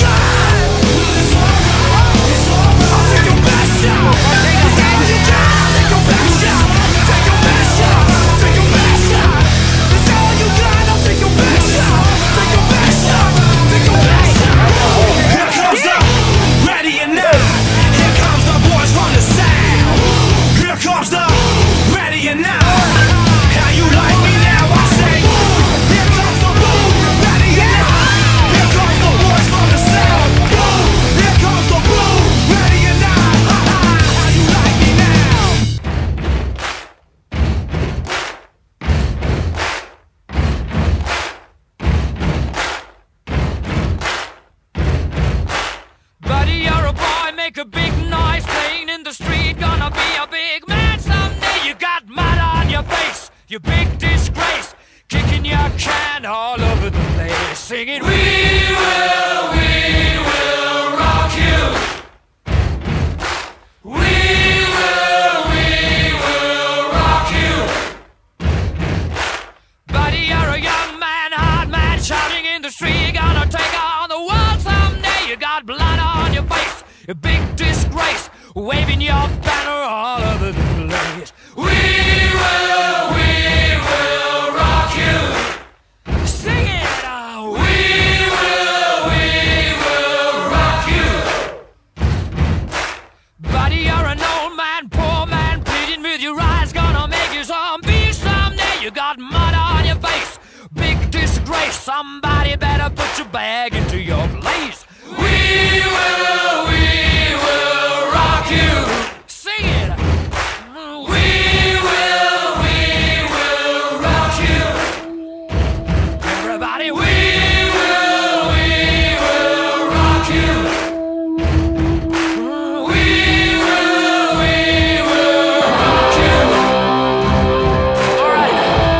Make a big noise playing in the street. Gonna be a big man someday. You got mud on your face, you big disgrace. Kicking your can all over the place, singing we will rock you. We will rock you. Buddy, you're a young man, hard man, shouting in the street. Gonna take on the world someday. You got blood on your face, a big disgrace, waving your banner all over the place. We will rock you. Sing it out. We will rock you. Buddy, you're an old man, poor man, pleading with your eyes. Gonna make you zombie someday. You got mud on your face, big disgrace. Somebody better put your bag into your place. We will rock you. Sing it. We will rock you. Everybody, we will rock you. We will rock you. All right.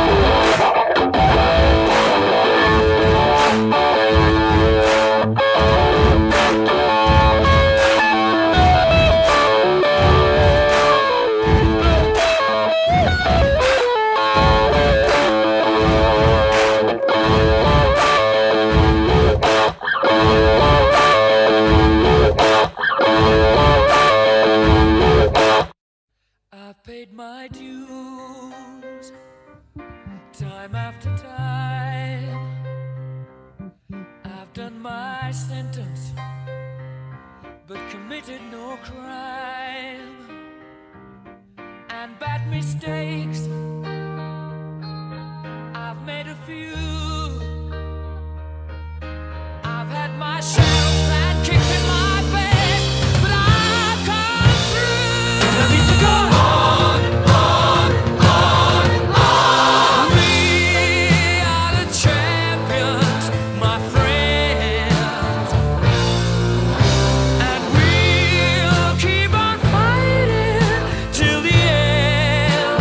I've paid my dues, time after time. I've done my sentence, but committed no crime. And bad mistakes, I've made a few. I've had my shells and kicked in my face, but I've come through. I need to go on. We are the champions, my friends, and we'll keep on fighting till the end.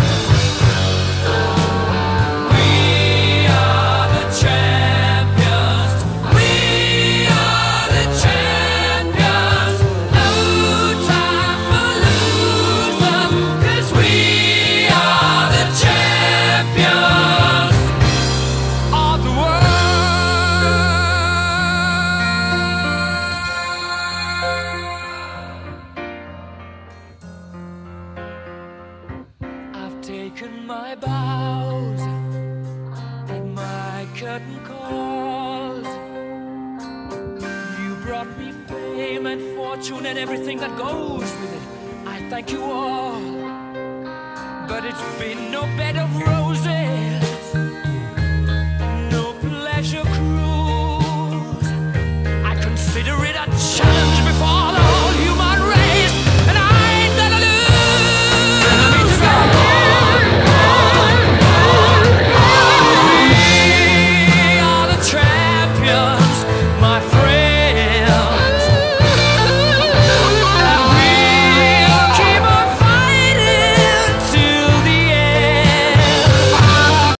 We are the champions. We are the champions. No time for losers, 'cause we are the champions of the world. I've taken my bows and my curtain calls. You brought me fame and fortune and everything that goes with it. I thank you all, but it's been no bed of roses, no pleasure cruise. I consider it a challenge.